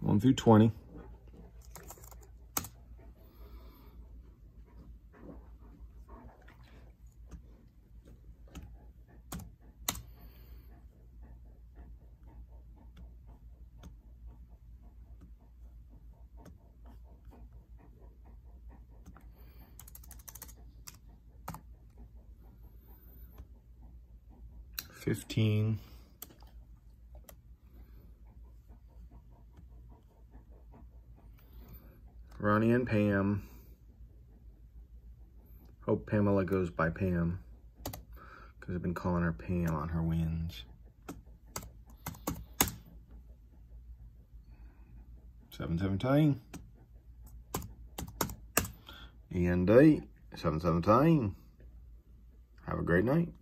1 through 20. $15. Ronnie and Pam. Hope Pamela goes by Pam, because I've been calling her Pam on her wins. 717. And 8. 717. Have a great night.